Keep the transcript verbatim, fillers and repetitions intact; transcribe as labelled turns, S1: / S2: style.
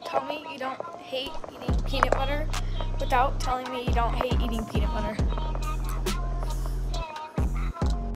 S1: tell me you don't hate eating peanut butter without telling me you don't hate eating peanut butter.